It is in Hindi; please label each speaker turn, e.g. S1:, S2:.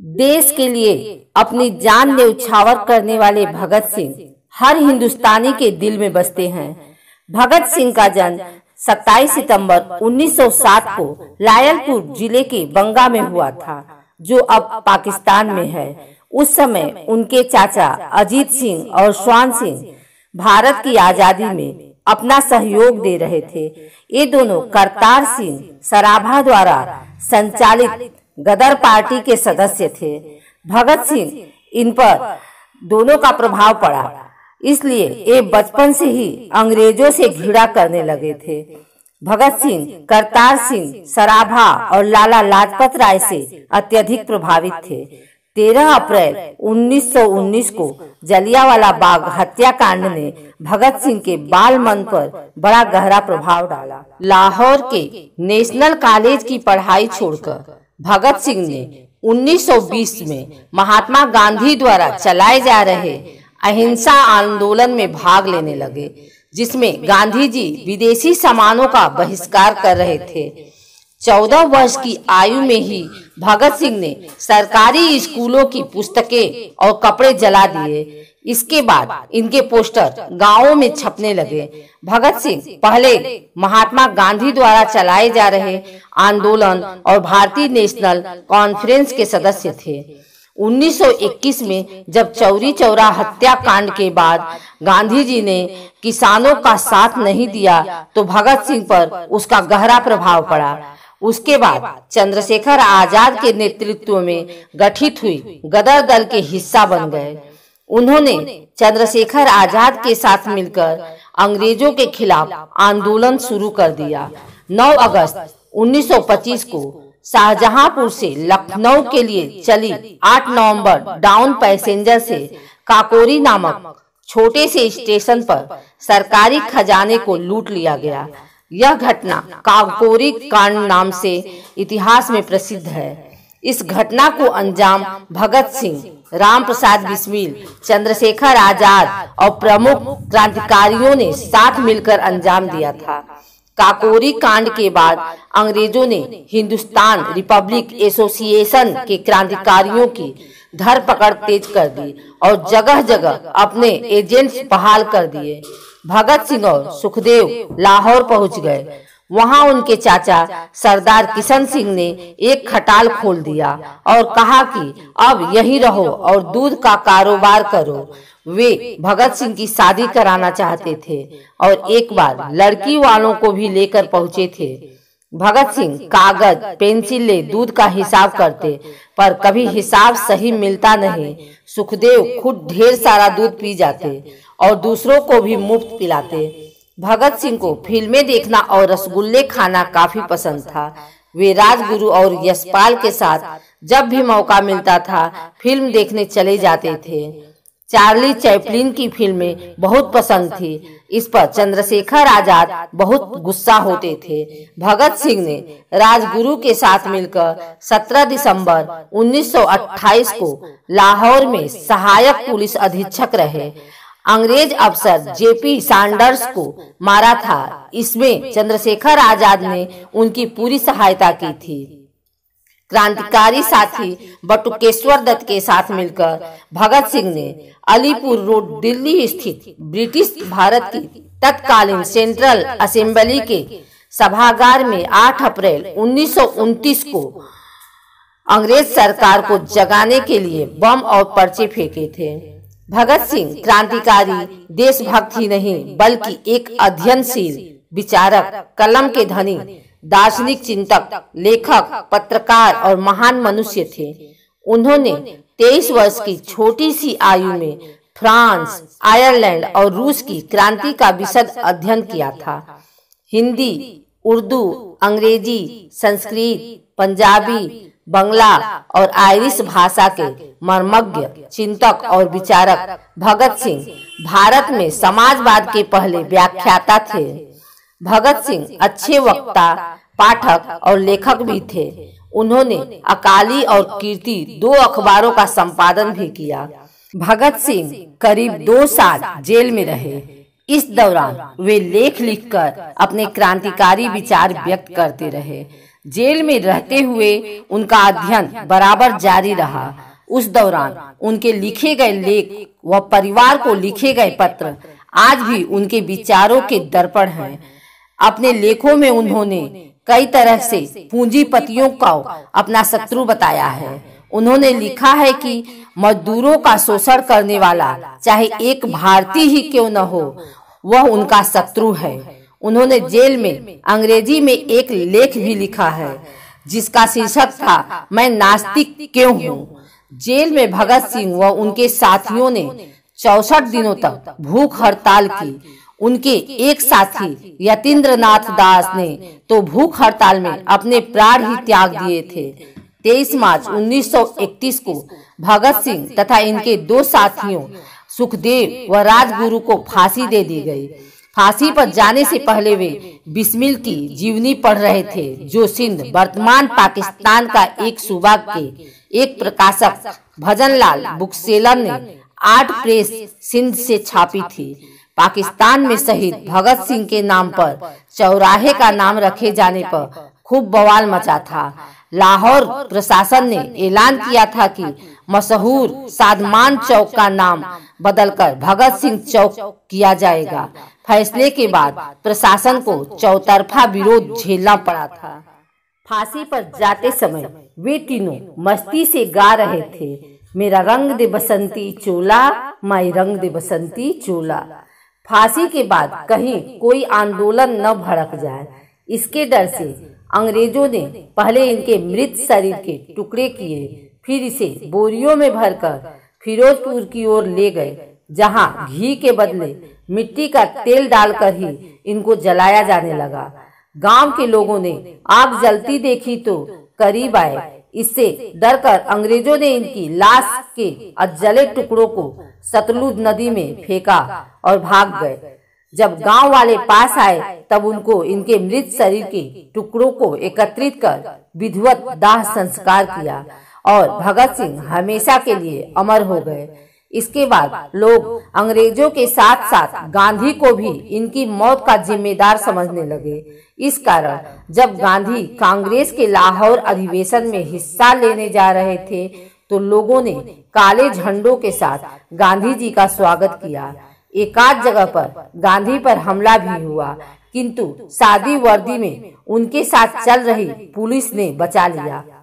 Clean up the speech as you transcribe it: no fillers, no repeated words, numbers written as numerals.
S1: देश के लिए अपनी जान न्यौछावर करने वाले भगत सिंह हर हिंदुस्तानी के दिल में बसते हैं। भगत सिंह का जन्म 27 सितंबर 1907 को लायलपुर जिले के बंगा में हुआ था, जो अब पाकिस्तान में है। उस समय उनके चाचा अजीत सिंह और श्वान सिंह भारत की आजादी में अपना सहयोग दे रहे थे। ये दोनों करतार सिंह सराभा द्वारा संचालित गदर पार्टी के सदस्य थे। भगत सिंह इन पर दोनों का प्रभाव पड़ा, इसलिए ये बचपन से ही अंग्रेजों से घृणा करने लगे थे। भगत सिंह करतार सिंह सराभा और लाला लाजपत राय से अत्यधिक प्रभावित थे। 13 अप्रैल 1919 को जलियांवाला बाग हत्याकांड ने भगत सिंह के बाल मन पर बड़ा गहरा प्रभाव डाला। लाहौर के नेशनल कॉलेज की पढ़ाई छोड़कर भगत सिंह ने 1920 में महात्मा गांधी द्वारा चलाए जा रहे अहिंसा आंदोलन में भाग लेने लगे, जिसमें गांधी जी विदेशी सामानों का बहिष्कार कर रहे थे। 14 वर्ष की आयु में ही भगत सिंह ने सरकारी स्कूलों की पुस्तकें और कपड़े जला दिए। इसके बाद इनके पोस्टर गांवों में छपने लगे। भगत सिंह पहले महात्मा गांधी द्वारा चलाए जा रहे आंदोलन और भारतीय नेशनल कॉन्फ्रेंस के सदस्य थे। 1921 में जब चौरी चौरा हत्याकांड के बाद गांधी जी ने किसानों का साथ नहीं दिया, तो भगत सिंह पर उसका गहरा प्रभाव पड़ा। उसके बाद चंद्रशेखर आजाद के नेतृत्व में गठित हुई गदर दल के हिस्सा बन गए। उन्होंने चंद्रशेखर आजाद के साथ मिलकर अंग्रेजों के खिलाफ आंदोलन शुरू कर दिया। 9 अगस्त 1925 को शाहजहांपुर से लखनऊ के लिए चली 8 नवंबर डाउन पैसेंजर से काकोरी नामक छोटे से स्टेशन पर सरकारी खजाने को लूट लिया गया। यह घटना काकोरी कांड नाम से इतिहास में प्रसिद्ध है। इस घटना को अंजाम भगत सिंह, राम प्रसाद बिस्मिल, चंद्रशेखर आजाद और प्रमुख क्रांतिकारियों ने साथ मिलकर अंजाम दिया था। काकोरी कांड के बाद अंग्रेजों ने हिंदुस्तान रिपब्लिक एसोसिएशन के क्रांतिकारियों की धरपकड़ तेज कर दी और जगह जगह अपने एजेंट्स बहाल कर दिए। भगत सिंह और सुखदेव लाहौर पहुंच गए। वहां उनके चाचा सरदार किशन सिंह ने एक खटाल खोल दिया और कहा कि अब यहीं रहो और दूध का कारोबार करो। वे भगत सिंह की शादी कराना चाहते थे और एक बार लड़की वालों को भी लेकर पहुंचे थे। भगत सिंह कागज पेंसिल ले दूध का हिसाब करते, पर कभी हिसाब सही मिलता नहीं। सुखदेव खुद ढेर सारा दूध पी जाते और दूसरों को भी मुफ्त पिलाते। भगत सिंह को फिल्में देखना और रसगुल्ले खाना काफी पसंद था। वे राजगुरु और यशपाल के साथ जब भी मौका मिलता था फिल्म देखने चले जाते थे। चार्ली चैपलिन की फिल्में बहुत पसंद थी। इस पर चंद्रशेखर आजाद बहुत गुस्सा होते थे। भगत सिंह ने राजगुरु के साथ मिलकर 17 दिसंबर 1928 को लाहौर में सहायक पुलिस अधीक्षक रहे। अंग्रेज अफसर जेपी सैंडर्स को मारा था। इसमें चंद्रशेखर आजाद ने उनकी पूरी सहायता की थी। क्रांतिकारी साथी बटुकेश्वर दत्त के साथ मिलकर भगत सिंह ने अलीपुर रोड दिल्ली स्थित ब्रिटिश भारत की तत्कालीन सेंट्रल असेंबली के सभागार में 8 अप्रैल 1929 को अंग्रेज सरकार को जगाने के लिए बम और पर्चे फेंके थे। भगत सिंह क्रांतिकारी देशभक्त ही नहीं, बल्कि एक अध्ययनशील विचारक, कलम के धनी, दार्शनिक चिंतक, लेखक, पत्रकार और महान मनुष्य थे। उन्होंने 23 वर्ष की छोटी सी आयु में फ्रांस, आयरलैंड और रूस की क्रांति का विशद अध्ययन किया था। हिंदी, उर्दू, अंग्रेजी, संस्कृत, पंजाबी, बंगला और आयरिश भाषा के मर्मज्ञ चिंतक और विचारक भगत सिंह भारत में समाजवाद के पहले व्याख्याता थे। भगत सिंह अच्छे वक्ता, पाठक और लेखक भी थे। उन्होंने अकाली और कीर्ति 2 अखबारों का संपादन भी किया। भगत सिंह करीब 2 साल जेल में रहे। इस दौरान वे लेख लिखकर अपने क्रांतिकारी विचार व्यक्त करते रहे। जेल में रहते हुए उनका अध्ययन बराबर जारी रहा। उस दौरान उनके लिखे गए लेख व परिवार को लिखे गए पत्र आज भी उनके विचारों के दर्पण हैं। अपने लेखों में उन्होंने कई तरह से पूंजीपतियों को अपना शत्रु बताया है। उन्होंने लिखा है कि मजदूरों का शोषण करने वाला चाहे एक भारतीय ही क्यों न हो, वह उनका शत्रु है। उन्होंने जेल में अंग्रेजी में एक लेख भी लिखा है जिसका शीर्षक था, मैं नास्तिक क्यों हूँ। जेल में भगत सिंह व उनके साथियों ने 64 दिनों तक भूख हड़ताल की। उनके एक साथी यतीन्द्रनाथ दास ने तो भूख हड़ताल में अपने प्राण ही त्याग दिए थे। 23 मार्च 1931 को भगत सिंह तथा इनके दो साथियों सुखदेव व राजगुरु को फांसी दे दी गई। फांसी पर जाने से पहले वे बिस्मिल की जीवनी पढ़ रहे थे, जो सिंध वर्तमान पाकिस्तान का एक सूबा के एक प्रकाशक भजनलाल बुकसेलर ने 8 प्रेस सिंध से छापी थी। पाकिस्तान में शहीद भगत सिंह के नाम पर चौराहे का नाम रखे जाने पर खूब बवाल मचा था। लाहौर प्रशासन ने ऐलान किया था कि मशहूर सादमान चौक का नाम बदलकर भगत सिंह चौक किया जाएगा। फैसले के बाद प्रशासन को चौतरफा विरोध झेलना पड़ा था। फांसी पर जाते समय वे तीनों मस्ती से गा रहे थे, मेरा रंग दे बसंती चोला, माई रंग दे बसंती चोला। फांसी के बाद कहीं कोई आंदोलन न भड़क जाए, इसके डर से अंग्रेजों ने पहले इनके मृत शरीर के टुकड़े किए, फिर इसे बोरियों में भरकर फिरोजपुर की ओर ले गए, जहां घी के बदले मिट्टी का तेल डालकर ही इनको जलाया जाने लगा। गांव के लोगों ने आग जलती देखी तो करीब आए। इससे डरकर अंग्रेजों ने इनकी लाश के अधजले टुकड़ों को सतलुज नदी में फेंका और भाग गए। जब गांव वाले पास आए तब उनको इनके मृत शरीर के टुकड़ों को एकत्रित कर विधिवत दाह संस्कार किया और भगत सिंह हमेशा के लिए अमर हो गए। इसके बाद लोग अंग्रेजों के साथ साथ गांधी को भी इनकी मौत का जिम्मेदार समझने लगे। इस कारण जब गांधी कांग्रेस के लाहौर अधिवेशन में हिस्सा लेने जा रहे थे तो लोगों ने काले झंडों के साथ गांधी जी का स्वागत किया। एकाध जगह पर गांधी पर हमला भी हुआ, किंतु सादी वर्दी में उनके साथ चल रही पुलिस ने बचा लिया।